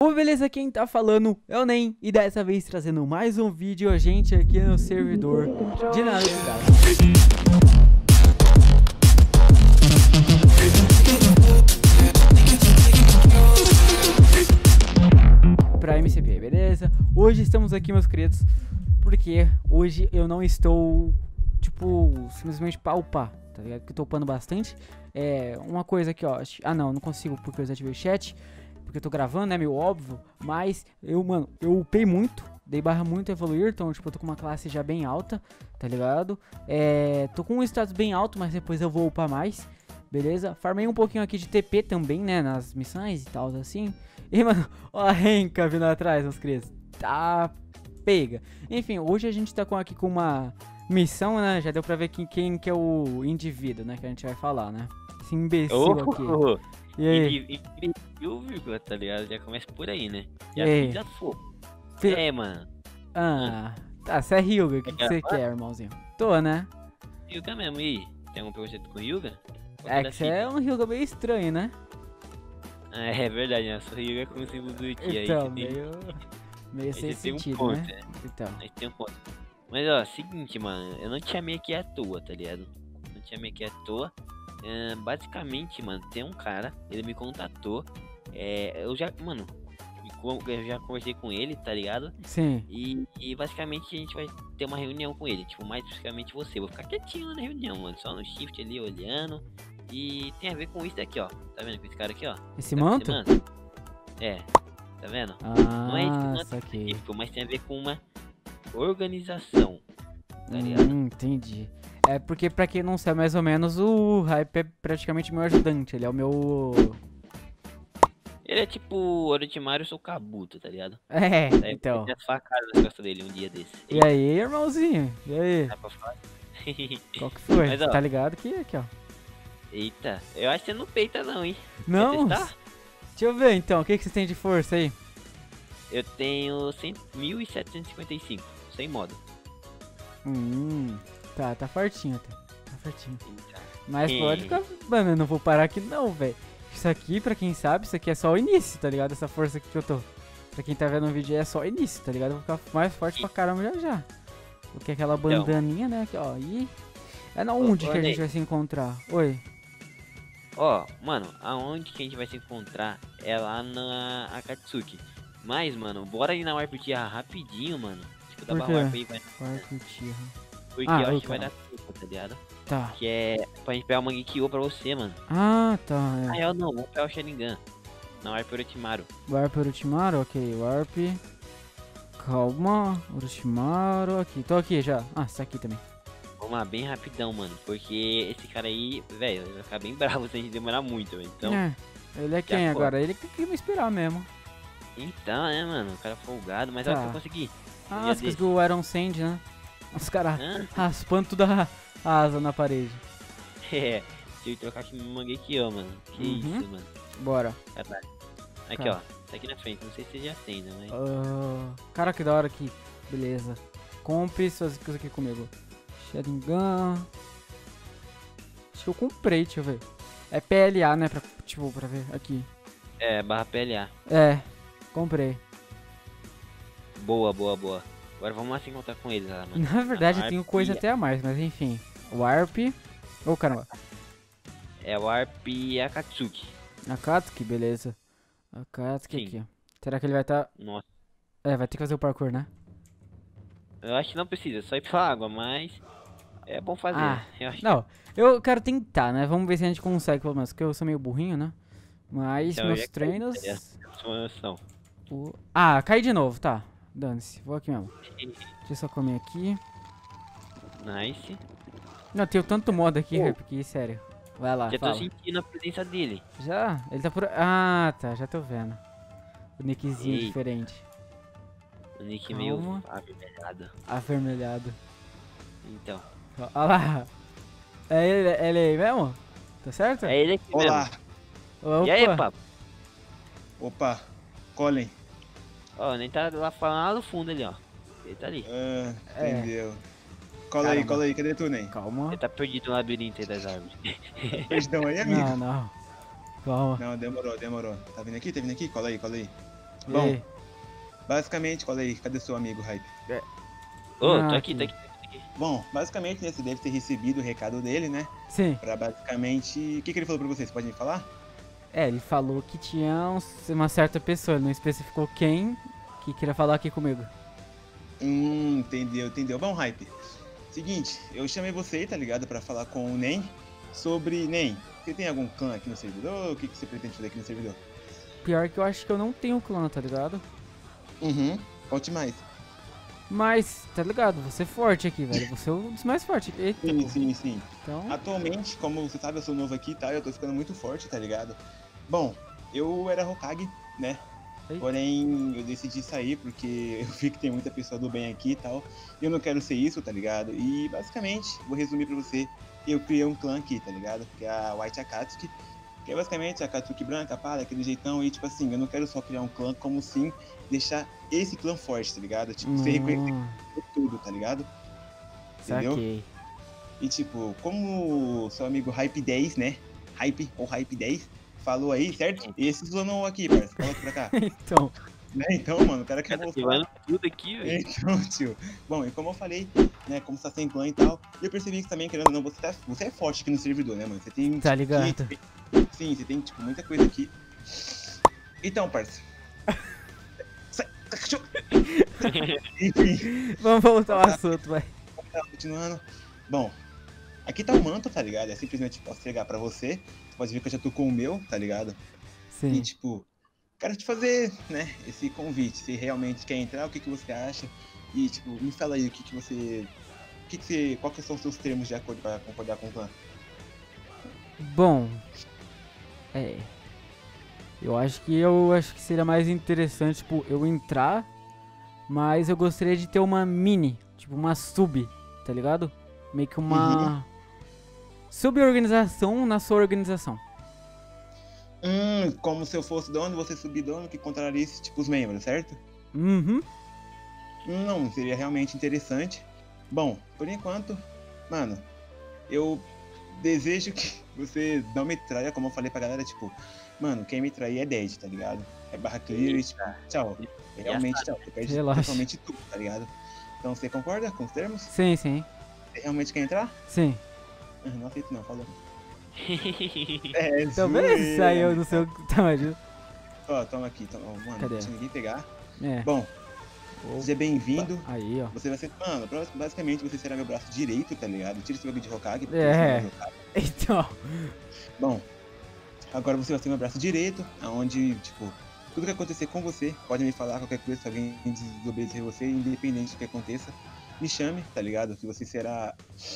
Ô, beleza, quem tá falando é o Nem, e dessa vez trazendo mais um vídeo, a gente aqui no servidor de Naruto. Pra MCP, beleza? Hoje estamos aqui, meus queridos, porque hoje eu não estou, tipo, simplesmente pra upar, tá ligado? Porque eu tô upando bastante. Uma coisa aqui, ó. Ah, não consigo porque eu desativei o chat. Porque eu tô gravando, né, meio óbvio. Mas mano, eu upei muito. Dei barra muito evoluir, então, tipo, eu tô com uma classe já bem alta, tá ligado? Tô com um status bem alto, mas depois eu vou upar mais, beleza? Farmei um pouquinho aqui de TP também, né, nas missões e tal, assim. E, mano, ó a Renka vindo atrás, meus queridos. Tá pega. Enfim, hoje a gente tá aqui com uma missão, né? Já deu pra ver quem que é o indivíduo, né, que a gente vai falar, né? Esse imbecil aqui. E aí? Imbecil, vírgula, tá ligado? Já começa por aí, né? E aí? Já fogo. Mano. Tá, você é Hyuga, o que você quer, irmãozinho? Tô, né? Hyuga mesmo, e aí? Tem algum preconceito com Hyuga? É que você é um Hyuga meio estranho, né? É verdade, né? Eu sou Hyuga com o símbolo do Ki. Então, meio sem sentido, ponto, né? Então. Aí tem um ponto. Mas ó, seguinte, mano, eu não te chamei aqui à toa, tá ligado? Não te chamei aqui à toa. Basicamente, mano, tem um cara, ele me contatou. Eu já conversei com ele, tá ligado? Sim. E basicamente a gente vai ter uma reunião com ele, tipo, mais especificamente você. Vou ficar quietinho lá na reunião, mano, só no shift ali, olhando. E tem a ver com isso daqui, ó. Tá vendo com esse cara aqui, ó? Esse manto? Tá vendo? Ah, não é esse manto específico, mas tem a ver com uma organização, tá ligado? Entendi. É porque, pra quem não sabe, mais ou menos, o Hype é praticamente meu ajudante. Ele é o meu... Ele é tipo o Orochimaru, eu sou o Kabuto, tá ligado? Então. Tem as facadas nas costas dele um dia desse. E aí, irmãozinho? E aí? Dá pra falar? Qual que foi? Mas, ó, tá ligado que aqui, ó. Eita, eu acho que você não peita não, hein? Não? Quer testar? Deixa eu ver, então. O que você tem de força aí? Eu tenho 1.755, sem modo. Tá fortinho até. Tá fortinho. Eita. Mas pode ficar... Mano, eu não vou parar aqui não, velho. Isso aqui, pra quem sabe, isso aqui é só o início, tá ligado? Essa força aqui que eu tô. Pra quem tá vendo o vídeo, é só o início, tá ligado? Eu vou ficar mais forte pra caramba já. Porque aquela bandaninha, né? Aqui, ó. E... É na onde que a gente vai se encontrar? Oi. Ó, mano, aonde que a gente vai se encontrar é lá na Akatsuki. Mas, mano, bora ir na Warp Tierra rapidinho, mano. Tipo, dá pra Warp aí, vai. Warp Tierra. Porque eu acho que vai dar tempo, tá ligado? Tá. Que é pra gente pegar o Mangekyo pra você, mano. Ah, tá. Ah, eu não, vou pegar o Sharingan. Na Warp Orochimaru. Warp Orochimaru, ok. Warp. Calma. Orochimaru, aqui. Tô aqui já. Ah, você tá aqui também. Vamos lá, bem rapidão, mano. Porque esse cara aí, velho, vai ficar bem bravo se a gente demorar muito, velho. Então. Ele é quem agora? Ele que tem que me esperar mesmo. Então, né, mano? O cara folgado, mas olha que eu consegui. Ah, você conseguiu o Iron Sand, né? Os caras raspando toda a asa na parede. Deixa eu trocar aqui meu Mangekyo, mano. Que isso, mano. Bora. Caralho. Aqui, ó. Tá aqui na frente. Não sei se você já tem, né? Mas... Cara, que da hora aqui. Beleza. Compre suas coisas aqui comigo. Sharingan. Acho que eu comprei, deixa eu ver. É PLA, né? Pra ver aqui. Barra PLA. Comprei. Boa. Agora vamos lá se encontrar com eles lá, mano. Na verdade, eu tenho coisa até a mais, mas enfim. Warp. Ô, caramba. É Warp Akatsuki. Akatsuki, beleza. Akatsuki aqui, ó. Será que ele vai estar... Nossa. Vai ter que fazer o parkour, né? Eu acho que não precisa, só ir pra água, mas... É bom fazer. Eu quero tentar, né? Vamos ver se a gente consegue, pelo menos. Porque eu sou meio burrinho, né? Mas então, meus treinos... Cai de novo, tá. Dane-se, vou aqui mesmo. Deixa eu só comer aqui. Nice. Não, tem tanto modo aqui, porque, sério. Vai lá, já tô sentindo a presença dele. Já? Ele tá por... Ah, tá, já tô vendo. O nickzinho diferente. O nick meio avermelhado. Avermelhado. Então. Olha lá. É ele aí mesmo? Tá certo? É ele aqui Olá. Mesmo. E aí, papo? Opa, Colin. Ó, nem tá lá falando lá no fundo ali, ó. Ele tá ali. Entendeu. Cola aí, cadê tu, Ney? Calma. Ele tá perdido no labirinto aí das árvores. Perdão aí, amigo? Não. Calma. Não, demorou. Tá vindo aqui? Cola aí. Bom, E- basicamente, cola aí, cadê seu amigo Hype? Ô, Ah, tô aqui, aqui. tô aqui, tô aqui. Bom, basicamente, né, você deve ter recebido o recado dele, né? Sim. Pra basicamente... O que ele falou pra você? Você pode me falar? É, ele falou que tinha uma certa pessoa, ele não especificou quem que queria falar aqui comigo. Entendeu. Bom, Hype, seguinte, eu chamei você, tá ligado? Pra falar com o Nen sobre... Nen, você tem algum clã aqui no servidor? O que você pretende fazer aqui no servidor? Pior que eu acho que eu não tenho clã, tá ligado? Conte mais. Mas, tá ligado? Você é forte aqui, velho. Você é um dos mais fortes. Eita, pô. Sim. Então, Atualmente, como você sabe, eu sou novo aqui, tá? Eu tô ficando muito forte, tá ligado? Bom, eu era Hokage, né? Eita. Porém, eu decidi sair porque eu vi que tem muita pessoa do bem aqui e tal. E eu não quero ser isso, tá ligado? E basicamente, vou resumir pra você, eu criei um clã aqui, tá ligado? Que é a White Akatsuki. Que é basicamente a Akatsuki branca, pá, daquele jeitão. E tipo assim, eu não quero só criar um clã, como sim deixar esse clã forte, tá ligado? Tipo, ser reconhecido por tudo, tá ligado? Entendeu? Saquei. E tipo, como seu amigo Hype 10, né? Hype ou Hype 10 falou aí, certo? E esse zonou aqui, parça. Fala aqui pra cá. Então, Né? Então, mano, o cara quer Tá mostrar. levando tudo aqui, velho. Então, tio. Bom, e como eu falei, né? Como você tá sem clã e tal, eu percebi que também, querendo ou não, você é forte aqui no servidor, né, mano? Você tem. Tá tipo, ligado. sim, você tem, tipo, muita coisa aqui. Então, parça. Sai, cachorro. Enfim. Vamos voltar ao assunto, vai. Tá, continuando. Bom, aqui tá o manto, tá ligado? É simplesmente posso entregar pra você. Você pode ver que eu já tô com o meu, tá ligado? E Sim. tipo, quero te fazer, né, esse convite. Se realmente quer entrar, o que você acha? E tipo, me fala aí o que você. Qual que são os seus termos de acordo pra concordar com o clã? Bom, é. Eu acho que seria mais interessante, tipo, eu entrar, mas eu gostaria de ter uma mini, tipo, uma sub, tá ligado? Meio que uma sub-organização na sua organização. Como se eu fosse dono, você subir dono que contraria tipo os membros, certo? Uhum. Não, seria realmente interessante. Bom, por enquanto, mano, eu desejo que você não me traia, como eu falei pra galera, tipo, mano, quem me trair é dead, tá ligado? É barra clear e tipo, tchau. Realmente tchau. Você perde Relaxa. totalmente tudo, tá ligado? Então você concorda com os termos? Sim, sim. Você realmente quer entrar? Sim. Não aceito não, falou. Talvez saiu no seu tamanho. Ó, toma aqui, toma. Mano, Cadê? não deixa ninguém pegar. É. Bom, seja bem-vindo. Aí, ó. Você vai ser. Mano, basicamente você será meu braço direito, tá ligado? Tira esse bagulho de Hokage. porque É. você não é Hokage. Então. Bom, agora você vai ser meu braço direito, aonde, tipo, tudo que acontecer com você, pode me falar qualquer coisa, se alguém desobedecer você, independente do que aconteça, me chame, tá ligado? Que você será.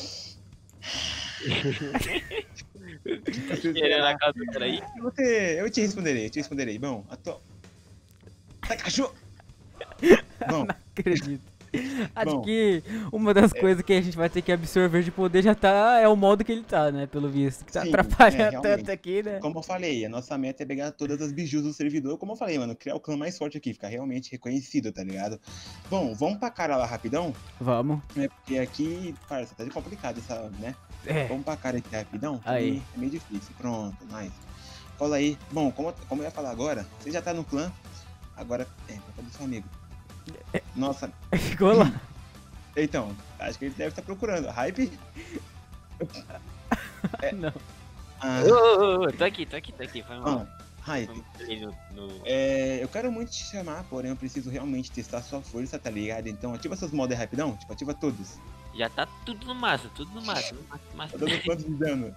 Querendo a casa do cara aí? Eu te responderei. Bom, Sai, cachorro! Bom, Acredito. Acho Bom, que uma das coisas que a gente vai ter que absorver de poder já tá. É o modo que ele tá, né? Pelo visto. Que tá sim, atrapalhando realmente. tanto aqui, né? Como eu falei, a nossa meta é pegar todas as bijus do servidor, como eu falei, mano, criar o clã mais forte aqui, ficar realmente reconhecido, tá ligado? Bom, vamos pra cara lá rapidão, Vamos. né? Porque aqui, parça, tá de complicado essa, né? É. Vamos pra cara aqui rapidão, que Aí. é meio difícil. Pronto, nice. Cola aí. Bom, como eu ia falar agora, você já tá no clã, agora, cadê seu amigo? Nossa, Ficou lá. então, acho que ele deve estar procurando. Hype? Não. Ah, Ô, tô aqui, foi mal. Hype. Ali no... Eu quero muito te chamar, porém eu preciso realmente testar sua força, tá ligado? Então ativa seus modos aí rapidão, tipo, ativa todos. Já tá tudo no máximo, massa. Tá dando quantos de dano?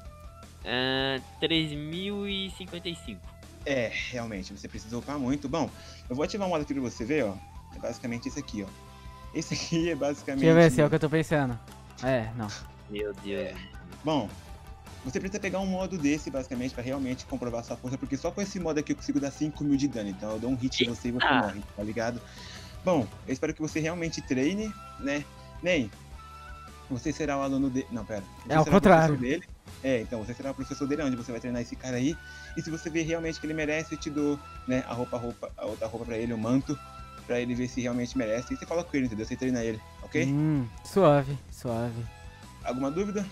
3.055. Realmente, você precisa upar muito. Bom, eu vou ativar um modo aqui pra você ver, ó. É basicamente esse aqui, ó. Esse aqui é basicamente... Deixa eu ver se é o que eu tô pensando. Não. Meu Deus. Bom, você precisa pegar um modo desse, basicamente, pra realmente comprovar sua força, porque só com esse modo aqui eu consigo dar 5.000 de dano, então eu dou um hit em você e você morre, tá ligado? Bom, eu espero que você realmente treine, né? Nem, você será o aluno dele... Não, pera. Você É ao será o contrário. professor dele. Então, você será o professor dele, onde você vai treinar esse cara aí. E se você ver realmente que ele merece, eu te dou, né, a outra roupa pra ele, o manto, pra ele ver se realmente merece. E você fala com ele, entendeu? Você treina ele, ok? Suave. Alguma dúvida?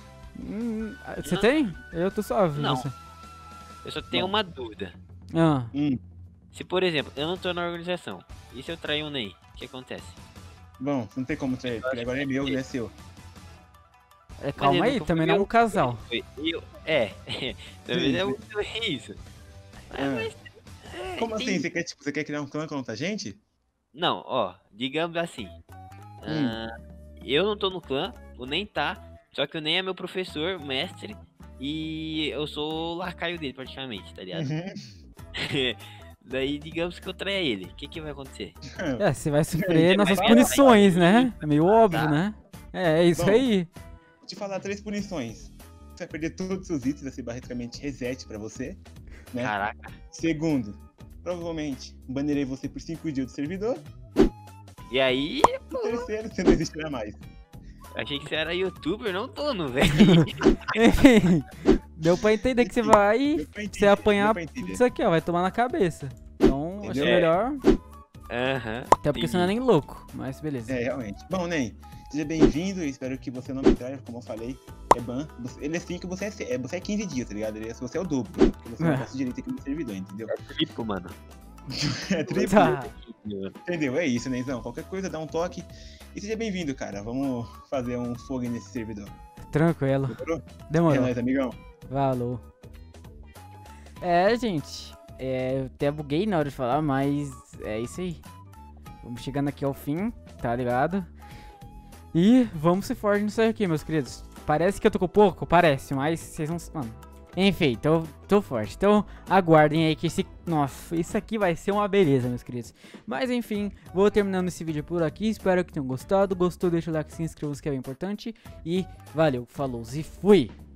Você tem? Eu tô suave. Não. Você. Eu só tenho Bom. uma dúvida. Ah, Se, por exemplo, eu não tô na organização, e se eu trair um Ney, o que acontece? Bom, não tem como trair, porque agora é meu, não é seu. Calma ele aí, nunca também foi não é um meu, casal. foi eu, também é muito isso. Mas, Como assim? tem- Você quer criar um clã contra a gente? Não, ó, digamos assim, ah, eu não tô no clã, o Ney tá, só que o Ney é meu professor, mestre, e eu sou o lacaio dele praticamente, tá ligado? Uhum. Daí, digamos que eu traia ele, o que que vai acontecer? Você vai sofrer Você nossas vai punições, ver, né? É meio óbvio, tá. né? É isso Bom. aí. Vou te falar 3 punições. Você vai perder todos os seus itens, vai ser basicamente reset pra você, né? Caraca, Segundo, provavelmente banirei você por 5 dias do servidor. e aí, E terceiro, você não existirá mais. achei que você era youtuber, não dono, velho. Enfim, deu pra entender que você vai Deu pra entender, você apanhar deu pra entender. isso aqui, ó, vai tomar na cabeça. Então, acho Entendeu? melhor, Aham. até porque você não é nem louco, mas beleza. É, realmente. Bom, Ney, seja bem-vindo. Espero que você não me traia, como eu falei. É ban. Ele é 5, você é 15 dias, tá ligado? Você é o dobro, porque você não passa direito aqui no servidor, entendeu? Tipo, mano. É triplo. Tá, Entendeu? É isso, Neizão. Qualquer coisa, dá um toque. E seja bem-vindo, cara. Vamos fazer um fogo nesse servidor. tranquilo. Demorou? É Demorou. nóis, amigão. Falou. Gente, eu até buguei na hora de falar, mas é isso aí. Vamos chegando aqui ao fim, tá ligado? E vamos ser fortes nisso aqui, meus queridos. Parece que eu tô com pouco? Parece, mas vocês não... Mano, enfim, tô forte. Então, aguardem aí que esse... Nossa, isso aqui vai ser uma beleza, meus queridos. Mas, enfim, vou terminando esse vídeo por aqui. Espero que tenham gostado. Gostou, deixa o like, se inscreva, que é bem importante. E valeu, falou e fui!